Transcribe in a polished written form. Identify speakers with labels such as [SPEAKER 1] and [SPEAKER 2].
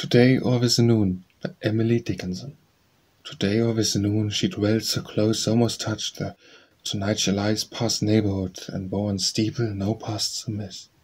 [SPEAKER 1] Today or this noon by Emily Dickinson. Today or this noon she dwelt so close almost touched her. Tonight she lies past neighborhood and bore on steeple no pasts amiss.